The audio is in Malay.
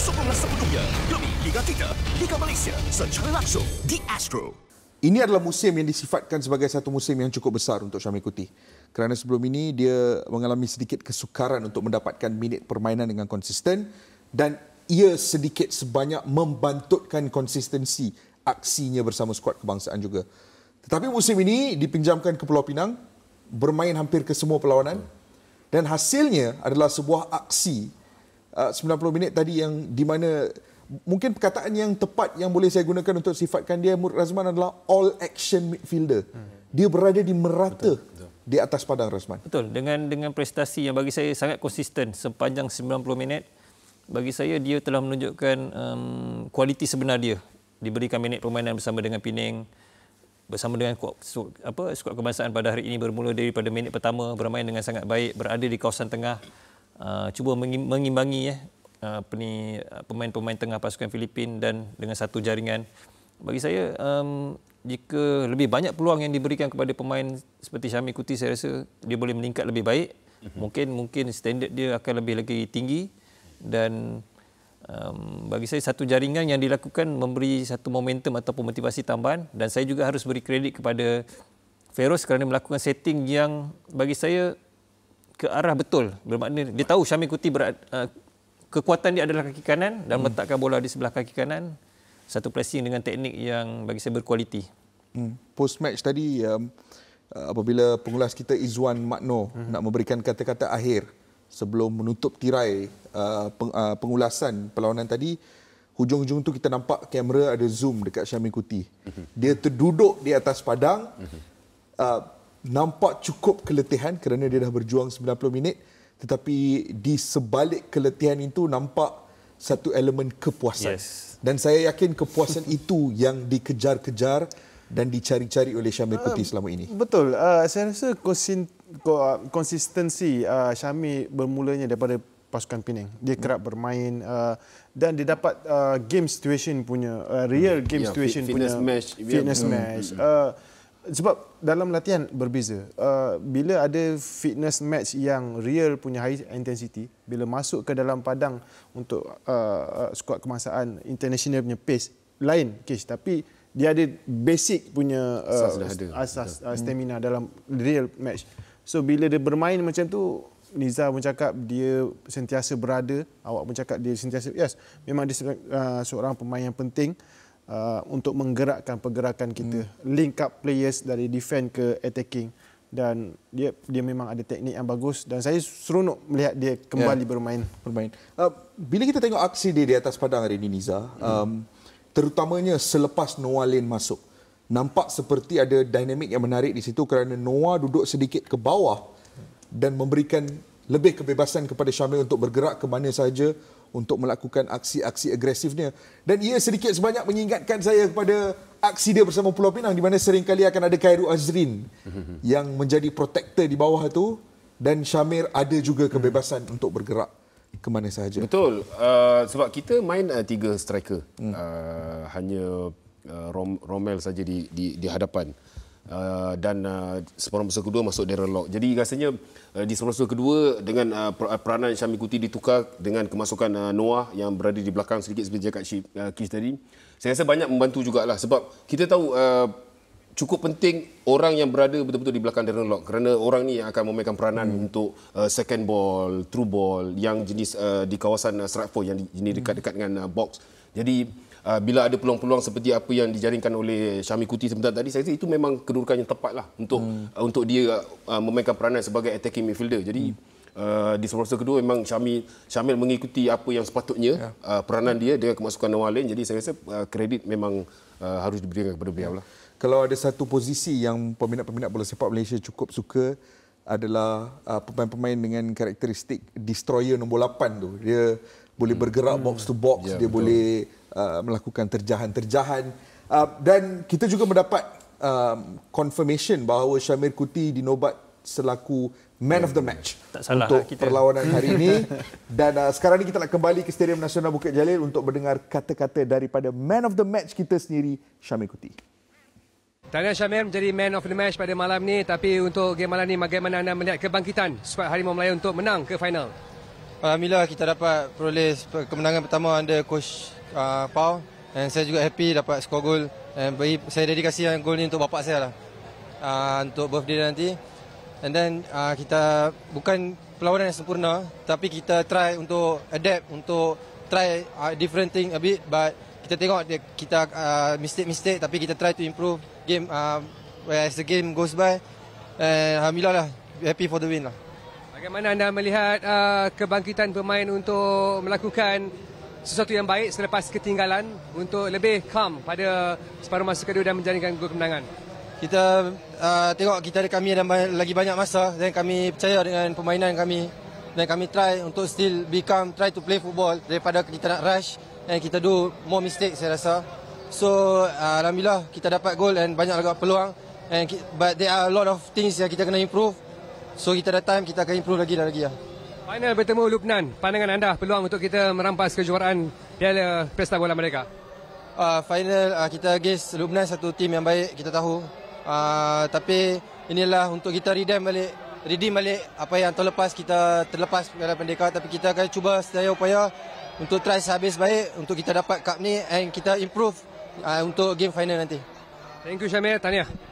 Sokonglah sepenuhnya demi Liga kita, Liga Malaysia secara langsung di Astro. Ini adalah musim yang disifatkan sebagai satu musim yang cukup besar untuk Syamil Kutti. Kerana sebelum ini dia mengalami sedikit kesukaran untuk mendapatkan minit permainan dengan konsisten dan ia sedikit sebanyak membantutkan konsistensi aksinya bersama skuad kebangsaan juga. Tetapi musim ini dipinjamkan ke Pulau Pinang, bermain hampir ke semua perlawanan dan hasilnya adalah sebuah aksi 90 minit tadi yang di mana mungkin perkataan yang tepat yang boleh saya gunakan untuk sifatkan dia, Razman, adalah all action midfielder. Dia berada di merata di atas padang, Razman. Betul. Dengan prestasi yang bagi saya sangat konsisten sepanjang 90 minit, bagi saya dia telah menunjukkan kualiti sebenar dia. Diberikan minit permainan bersama dengan Penang, bersama dengan skuad kebangsaan pada hari ini, bermula daripada minit pertama bermain dengan sangat baik, berada di kawasan tengah, cuba mengimbangi pemain-pemain tengah pasukan Filipin dan dengan satu jaringan. Bagi saya, jika lebih banyak peluang yang diberikan kepada pemain seperti Syamil Kutti, saya rasa dia boleh meningkat lebih baik. Mungkin standard dia akan lebih lagi tinggi dan bagi saya satu jaringan yang dilakukan memberi satu momentum ataupun motivasi tambahan, dan saya juga harus beri kredit kepada Feroz kerana melakukan setting yang bagi saya ke arah betul. Bermakna dia tahu Syamil Kutti kekuatan dia adalah kaki kanan dan meletakkan bola di sebelah kaki kanan. Satu pressing dengan teknik yang bagi saya berkualiti. Post match tadi apabila pengulas kita Izwan Makno nak memberikan kata-kata akhir sebelum menutup tirai pengulasan perlawanan tadi, hujung-hujung tu kita nampak kamera ada zoom dekat Syamil Kutti. Dia terduduk di atas padang, nampak cukup keletihan kerana dia dah berjuang 90 minit, tetapi di sebalik keletihan itu nampak satu elemen kepuasan. Dan saya yakin kepuasan itu yang dikejar-kejar dan dicari-cari oleh Syamil Kutti selama ini. Betul. Saya rasa konsistensi Syamil bermulanya daripada pasukan Penang. Dia kerap bermain dan dia dapat game situation punya real game situation fitness punya match. Fitness match. Sebab dalam latihan berbeza. Bila ada fitness match yang real punya high intensity, bila masuk ke dalam padang untuk skuad kebangsaan international punya pace, lain case. Tapi dia ada basic punya asas stamina dalam real match. So bila dia bermain macam tu, Niza pun cakap dia sentiasa berada, awak pun cakap dia sentiasa, yes, memang dia seorang pemain yang penting untuk menggerakkan pergerakan kita, link up players dari defend ke attacking, dan dia memang ada teknik yang bagus dan saya seronok melihat dia kembali bermain. Bila kita tengok aksi dia di atas padang hari ini, Niza, terutamanya selepas Noah Lane masuk, nampak seperti ada dinamik yang menarik di situ kerana Noah duduk sedikit ke bawah dan memberikan lebih kebebasan kepada Syamil untuk bergerak ke mana sahaja untuk melakukan aksi-aksi agresifnya. Dan ia sedikit sebanyak mengingatkan saya kepada aksi dia bersama Pulau Pinang di mana seringkali akan ada Khairul Azrin yang menjadi protector di bawah itu dan Syamil ada juga kebebasan untuk bergerak ke mana sahaja. Betul. Sebab kita main 3 striker. Hanya Romel saja di hadapan. Dan separuh masa kedua masuk Darren Lock. Jadi rasanya di separuh masa kedua dengan peranan Syamil Kutti ditukar dengan kemasukan Noah yang berada di belakang sedikit seperti cakap Kish tadi. Saya rasa banyak membantu jugalah sebab kita tahu cukup penting orang yang berada betul-betul di belakang Darren Lock kerana orang ni yang akan memainkan peranan untuk second ball, through ball yang jenis di kawasan strike forward yang jenis dekat-dekat dengan box. Jadi bila ada peluang-peluang seperti apa yang dijaringkan oleh Syamil Kutti sebentar tadi, saya rasa itu memang kedudukan yang tepatlah untuk dia memainkan peranan sebagai attacking midfielder. Jadi di semasa kedua memang Syamil mengikuti apa yang sepatutnya peranan dia dengan kemasukan Noah Lane. Jadi saya rasa kredit memang harus diberikan kepada beliau lah. Kalau ada satu posisi yang peminat-peminat bola sepak Malaysia cukup suka adalah pemain-pemain dengan karakteristik destroyer nombor 8 tu. Dia boleh bergerak box to box, dia boleh melakukan terjahan-terjahan. Dan kita juga mendapat confirmation bahawa Syamil Kutti dinobat selaku man of the match untuk perlawanan hari ini. Dan sekarang ini kita nak kembali ke Stadium Nasional Bukit Jalil untuk mendengar kata-kata daripada man of the match kita sendiri, Syamil Kutti. Tahniah Syamil menjadi man of the match pada malam ni. Tapi untuk game malam ni, bagaimana anda melihat kebangkitan skuad Harimau Melaya untuk menang ke final? Alhamdulillah kita dapat peroleh kemenangan pertama under coach Pau, dan saya juga happy dapat skor gol, dan saya dedikasikan gol ni untuk bapa saya lah, untuk birthday nanti. And then kita bukan perlawanan yang sempurna, tapi kita try untuk adapt, untuk try different thing a bit, but kita tengok kita mistake tapi kita try to improve game as the game goes by, and alhamdulillah lah, happy for the win lah. Bagaimana anda melihat kebangkitan pemain untuk melakukan sesuatu yang baik selepas ketinggalan untuk lebih calm pada separuh masa kedua dan menjaringkan gol kemenangan? Kita tengok kami ada lagi banyak masa, dan kami percaya dengan permainan kami, dan kami try untuk still become, try to play football daripada kita nak rush, dan kita do more mistake saya rasa. So alhamdulillah kita dapat gol dan banyak lagi peluang, but there are a lot of things yang kita kena improve. So kita ada time, kita akan improve lagi dan lagi lah. Final bertemu Lubnan, pandangan anda peluang untuk kita merampas kejuaraan Piala Pesta Bola Merdeka? Final kita against Lubnan, satu tim yang baik, kita tahu. Tapi inilah untuk kita redeem balik apa yang terlepas, kita terlepas Piala Merdeka, tapi kita akan cuba sedaya upaya untuk try sehabis baik untuk kita dapat cup ni, and kita improve untuk game final nanti. Thank you Syamir, tahniah.